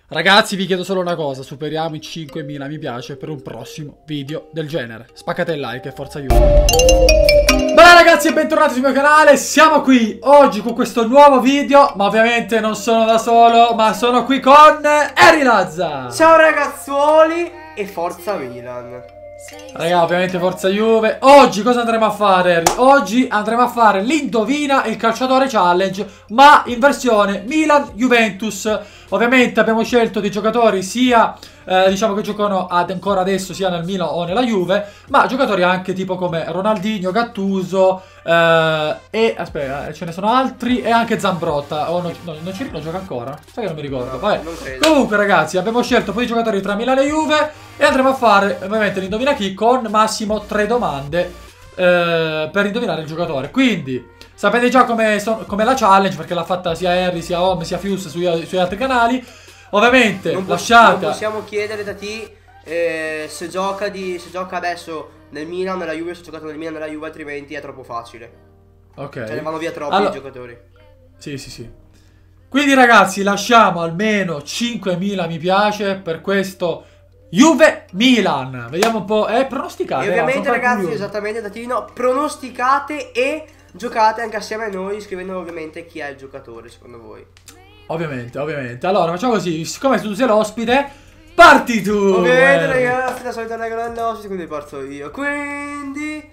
Ragazzi, vi chiedo solo una cosa, superiamo i 5.000 mi piace per un prossimo video del genere. Spaccate il like e forza aiuto. Beh ragazzi, e bentornati sul mio canale, siamo qui oggi con questo nuovo video, ma ovviamente non sono da solo, ma sono qui con Harry Lazza. Ciao ragazzuoli e forza Milan. Raga, ovviamente forza Juve. Oggi cosa andremo a fare, Harry? Oggi andremo a fare l'indovina il calciatore challenge, ma in versione Milan-Juventus. Ovviamente abbiamo scelto dei giocatori sia diciamo che giocano ancora adesso sia nel Milan o nella Juve, ma giocatori anche tipo come Ronaldinho, Gattuso e aspetta, ce ne sono altri, e anche Zambrotta. Oh, non gioca ancora? Sai che non mi ricordo. Vabbè. Comunque ragazzi, abbiamo scelto poi i giocatori tra Milan e Juve e andremo a fare ovviamente l'indovina chi con massimo 3 domande per indovinare il giocatore. Quindi sapete già come la challenge, perché l'ha fatta sia Harry, sia Home, sia Fuse sui altri canali. Ovviamente non lasciate. Non possiamo chiedere da te se gioca adesso nel Milan, nella Juve, se ha giocato nel Milan, nella Juve, altrimenti è troppo facile. Ok. Cioè ne vanno via troppi i giocatori. Sì. Quindi ragazzi, lasciamo almeno 5.000 mi piace per questo Juve-Milan. Vediamo un po'. Pronosticate. E ovviamente ragazzi, curioso. esattamente Datino, pronosticate e giocate anche assieme a noi, scrivendo ovviamente chi è il giocatore secondo voi. Ovviamente. Allora facciamo così, siccome tu sei l'ospite, parti tu. Ovviamente ragazzi, la solita regola dell'ospite, quindi parto io. Quindi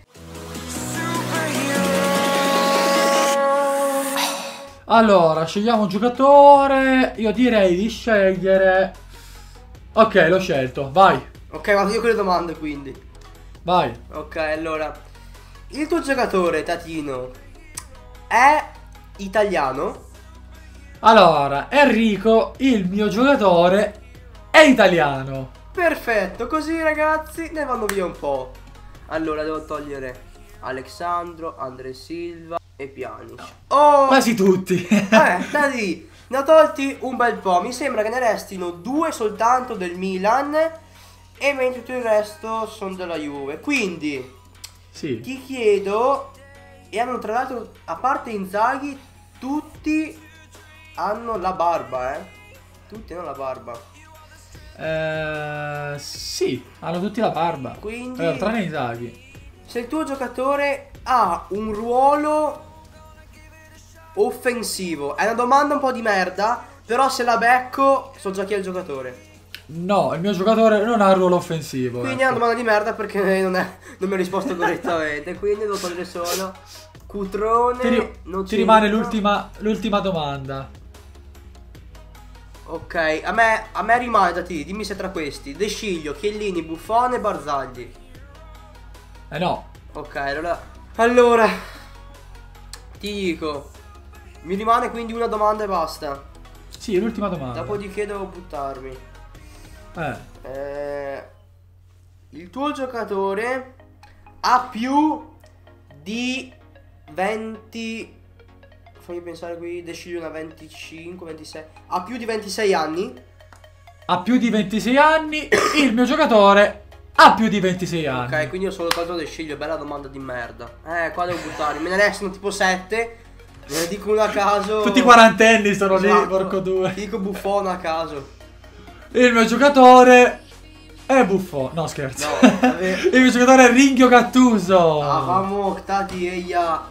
allora, scegliamo un giocatore. Io direi di scegliere. Ok, l'ho scelto, vai. ok, vado io con le domande quindi. Vai. Ok, allora, il tuo giocatore, Tatino, è italiano? Allora, Enrico, il mio giocatore è italiano. Perfetto, così ragazzi ne vanno via un po'. Allora, devo togliere Alexandro, Andre Silva e Pjanic. Oh! Quasi tutti. Da lì, ne ho tolti un bel po'. Mi sembra che ne restino 2 soltanto del Milan, e mentre tutto il resto sono della Juve. Quindi Sì. ti chiedo, e hanno tra l'altro, a parte Inzaghi, tutti hanno la barba, tutti hanno la barba. Sì, hanno tutti la barba. Quindi Tranne Inzaghi. se il tuo giocatore ha un ruolo offensivo, è una domanda un po' di merda, però se la becco so già chi è il giocatore. No, il mio giocatore non ha un ruolo offensivo. Quindi è una domanda di merda perché non mi ha risposto correttamente. Quindi devo togliere solo Cutrone. Ti rimane l'ultima domanda. Ok, a me rimane da te, dimmi se tra questi: De Sciglio, Chiellini, Buffon e Barzagli. No. Ok, allora ti dico, mi rimane quindi una domanda e basta. Sì, l'ultima domanda. Dopodiché devo buttarmi. Il tuo giocatore ha più di 20. Fammi pensare qui. De Sciglio una 25, 26. Ha più di 26 anni? Ha più di 26 anni. Il mio giocatore ha più di 26 anni. Ok, quindi ho solo tolto De Sciglio. Bella domanda di merda. Qua devo buttarmi. Me ne restano tipo 7. Ne dico una a caso. Tutti i quarantenni sono Esatto. lì, porco due. Ti dico Buffon a caso. Il mio giocatore è Buffon. No, scherzo. No, il mio giocatore è Ringhio Gattuso. Vamo, tati e ya.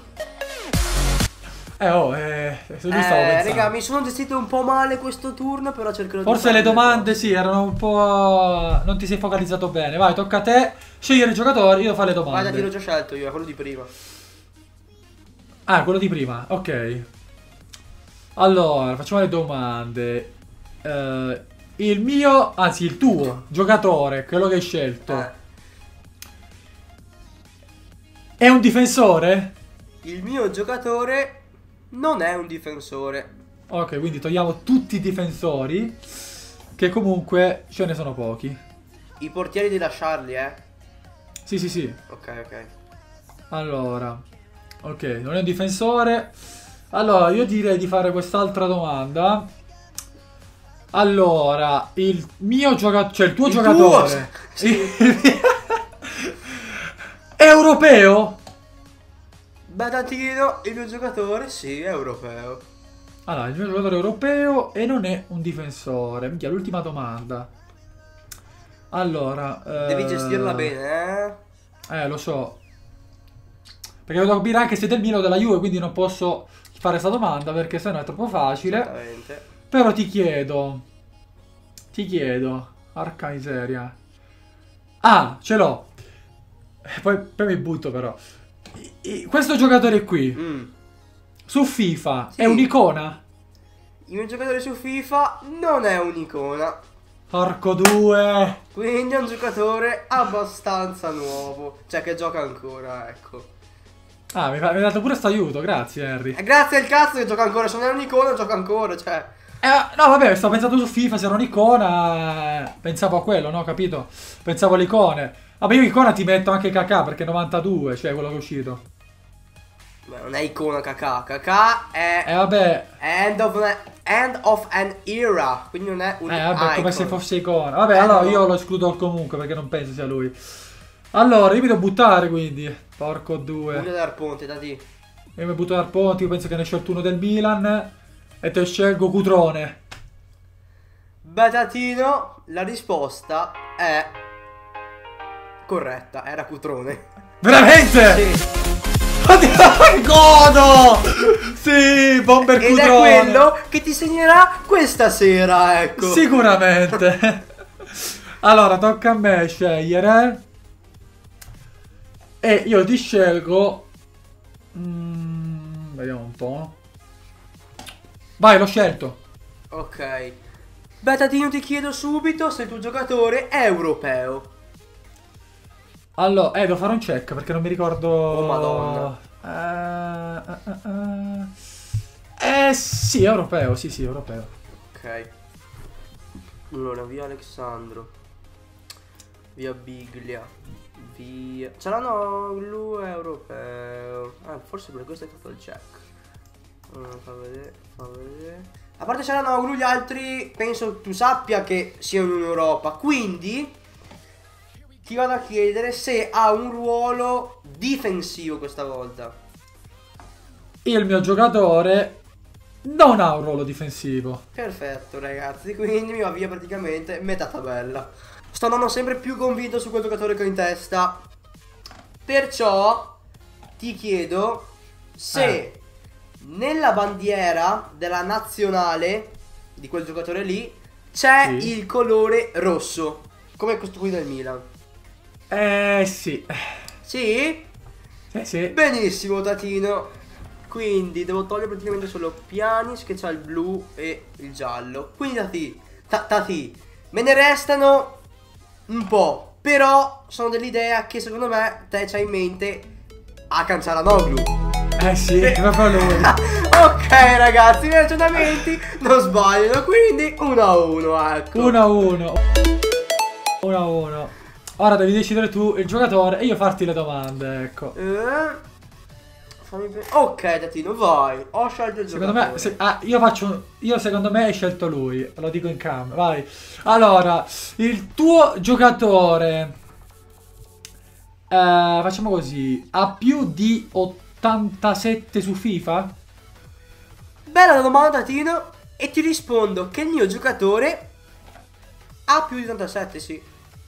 Raga, mi sono gestito un po' male questo turno, però cercherò di forse le domande sì, erano un po'. Non ti sei focalizzato bene. Vai, tocca a te scegliere i giocatori, io fare le domande. Vai, l'ho già scelto io, è quello di prima. Ah, quello di prima, ok. Allora, facciamo le domande. Il tuo giocatore, quello che hai scelto, è un difensore? Il mio giocatore non è un difensore. Ok, quindi togliamo tutti i difensori, che comunque ce ne sono pochi. I portieri di lasciarli, Sì. Ok. Allora, ok, non è un difensore. Allora, io direi di fare quest'altra domanda. Allora, il mio giocatore, cioè il tuo giocatore, sì. è europeo? Badatino, il mio giocatore sì, è europeo. Allora, il mio giocatore europeo e non è un difensore. Minchia, l'ultima domanda. Allora... Devi gestirla bene, lo so. Perché devo capire anche se del Milan o della Juve, quindi non posso fare questa domanda perché sennò è troppo facile. Esattamente. Però ti chiedo, arca miseria. Ah, ce l'ho. Poi mi butto però. Questo giocatore qui, su FIFA, Sì. è un'icona? Il mio giocatore su FIFA non è un'icona. Porco due. Quindi è un giocatore abbastanza nuovo. Cioè che gioca ancora, ecco. Ah, mi hai dato pure sto aiuto, grazie Henry. E grazie al cazzo che gioca ancora. Se non è un'icona gioca ancora, cioè. No, vabbè, stavo pensando su FIFA, se era un'icona, pensavo a quello, no, capito? Pensavo alle icone. Vabbè, io icona ti metto anche Kakà, perché è 92, cioè quello che è uscito. Beh, non è icona Kakà. Kakà è Vabbè. end of an era. Quindi non è un Vabbè, come icon. se fosse icona. Vabbè, allora no. io lo escludo comunque, perché non penso sia lui. Allora, io mi devo buttare, quindi. Porco due. Pure dal ponte, da di. Io mi butto dal ponte, io penso che ne ho scelto uno del Milan. E te scelgo Cutrone. Batatino, la risposta è corretta, era Cutrone. Veramente? Sì. Oddio, godo! Sì, Bomber Ed è Cutrone. quello che ti segnerà questa sera, ecco. Sicuramente. Allora, tocca a me scegliere. E io ti scelgo. Vediamo un po'. Vai, l'ho scelto. Ok. Batatino, ti chiedo subito se il tuo giocatore è europeo. Allora, devo fare un check perché non mi ricordo. Oh, madonna. Sì, europeo. Sì, europeo. Ok. Allora, via Alexandro. Via Biglia. Via... Cialanoglu è europeo. Forse per questo hai fatto il check. Fa vedere. A parte Cialanoglu, gli altri penso tu sappia che siano in Europa. Quindi ti vado a chiedere se ha un ruolo difensivo questa volta. Il mio giocatore non ha un ruolo difensivo. Perfetto, ragazzi, quindi mi va via praticamente metà tabella. Sto andando sempre più convinto su quel giocatore che ho in testa. Perciò ti chiedo se nella bandiera della nazionale di quel giocatore lì c'è il colore rosso, come questo qui del Milan. Sì. Sì? Sì. Benissimo, Tatino. Quindi devo togliere praticamente solo Pjanic che c'ha il blu e il giallo. Quindi Tati, me ne restano un po', però sono dell'idea che secondo me te c'hai in mente Hakan Çalhanoğlu. Sì, proprio lui. Ok, ragazzi, i miei ragionamenti non sbagliano, quindi 1-1, ecco. 1-1. 1-1. Ora devi decidere tu il giocatore e io farti le domande, ecco. Ok, Tatino, vai. Ho scelto il giocatore. Secondo me, io secondo me hai scelto lui. Lo dico in cam. Vai. Allora, il tuo giocatore, facciamo così, ha più di 87 su FIFA? Bella domanda, Tatino. E ti rispondo che il mio giocatore ha più di 87, sì.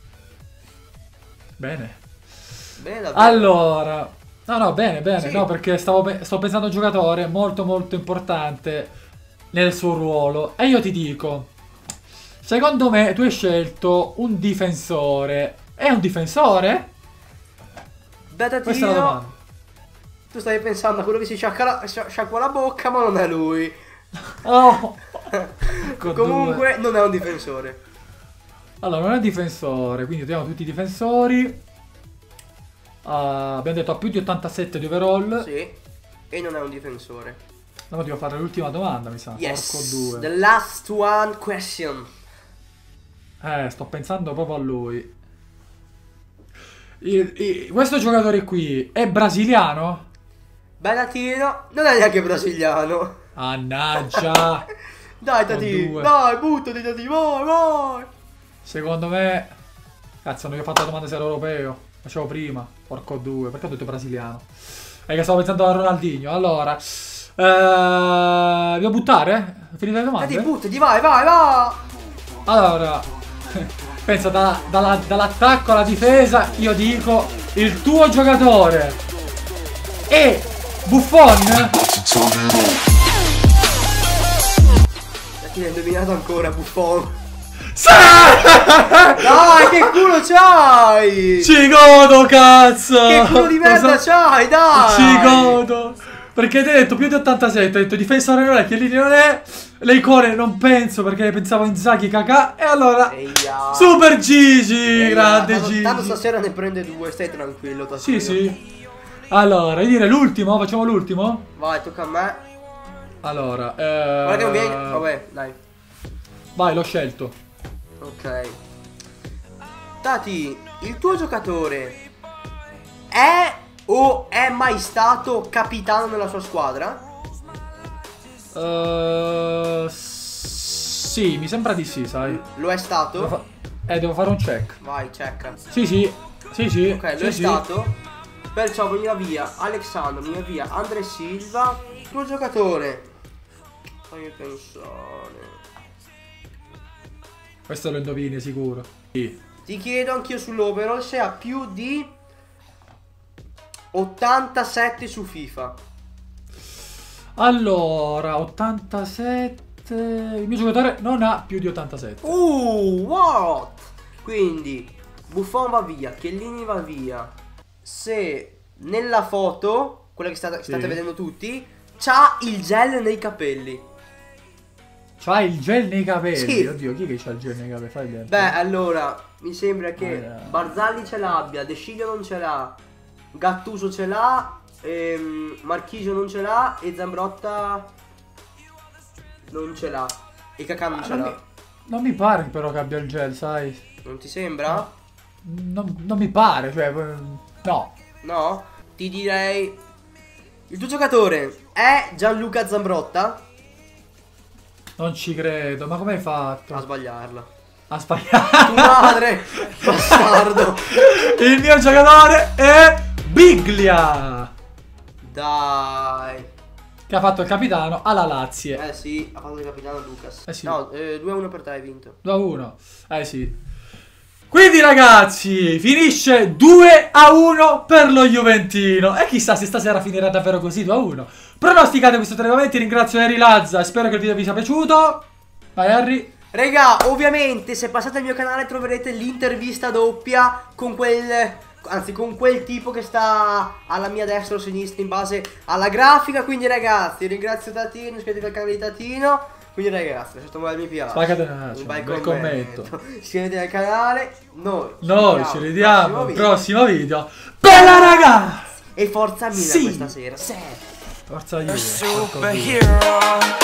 Bene. Bene, davvero. Allora, no, bene, Sì. no, perché sto pensando a un giocatore molto molto importante nel suo ruolo. E io ti dico, secondo me tu hai scelto un difensore. È un difensore? Beh, Tatino, Questa è la domanda. tu stavi pensando a quello che si sciacqua la bocca, ma non è lui. Oh! Comunque non è un difensore. Allora, non è un difensore, quindi abbiamo tutti i difensori. Abbiamo detto ha più di 87 di overall. Sì. E non è un difensore. No, devo fare l'ultima domanda, mi sa. Yes. Porco due. The last one question. Sto pensando proprio a lui. Questo giocatore qui è brasiliano? Beh, Tatino, non è neanche brasiliano. Mannaggia. Dai, Con Tatino, due. dai, buttati, Tatino, vai. Secondo me... Cazzo, non gli ho fatto la domanda se era europeo. Facevo prima. Porco due. Perché ho detto brasiliano? È che stavo pensando a Ronaldinho. Allora... Devo buttare? Finite le domande? Buttati, vai, vai, vai. Allora, pensa dall'attacco alla difesa, io dico il tuo giocatore è Buffon. Ti hai indovinato ancora, Buffon. Sì! Dai, che culo c'hai! Ci godo, cazzo! Che culo di merda c'hai, dai! Ci godo! Perché ti hai detto più di 87, hai detto difensore non è, Chiellini non è, Leicone non penso perché pensavo in Inzaghi, Kakà, e allora Eia. Super Gigi, Eia, grande Gigi. Tanto stasera ne prende 2, stai tranquillo. Sì, sì. Allora, io direi l'ultimo, facciamo l'ultimo? Vai, tocca a me. Allora, Guarda che non viene. Vabbè, dai. vai, l'ho scelto. Ok. Tati, il tuo giocatore è o è mai stato capitano nella sua squadra? Sì, mi sembra di sì, sai. Lo è stato? Devo fare un check. Vai, checca. Sì, sì. Sì, sì. Ok, lo sì, è sì. stato. Perciò veniva via Alexandro, veniva via Andre Silva. Il tuo giocatore. Fammi pensare. Questo lo indovini sicuro. Sì. Ti chiedo anch'io sull'overall se ha più di 87 su FIFA. Allora, 87. Il mio giocatore non ha più di 87. What? Quindi Buffon va via, Chiellini va via. Se nella foto, quella che state vedendo tutti, c'ha il gel nei capelli. C'ha il gel nei capelli. Sì. Oddio, chi che c'ha il gel nei capelli? Fai bene. Beh, allora, mi sembra che Barzagli ce l'abbia, De Sciglio non ce l'ha, Gattuso ce l'ha, Marchisio non ce l'ha e Zambrotta non ce l'ha. E Kakà non ce l'ha. Non mi pare però che abbia il gel, sai? Non ti sembra? Non mi pare, cioè. No. No? Ti direi. Il tuo giocatore è Gianluca Zambrotta? Non ci credo, ma come hai fatto? A sbagliarla. A sbagliare. Tu madre! Bastardo! Il mio giocatore è Biglia, Dai! che ha fatto il capitano alla Lazio. Eh sì, ha fatto il capitano Lucas. Eh sì. No, 2-1 per te, hai vinto. 2-1. Sì. Quindi ragazzi, finisce 2-1 per lo Juventino. E chissà se stasera finirà davvero così, 2-1. Pronosticate questo trionfamento, ringrazio Harry Lazza e spero che il video vi sia piaciuto. Vai Harry. Raga, ovviamente se passate al mio canale troverete l'intervista doppia con quel... Anzi, con quel tipo che sta alla mia destra o sinistra in base alla grafica. Quindi ragazzi, ringrazio Tatino, iscrivetevi al canale di Tatino. Quindi ragazzi, lasciate un bel mi piace, Spaccate un bel commento. Iscrivetevi al canale. Noi ci vediamo al prossimo video. Bella ragazzi! E forza Milan questa sera. Forza Juve.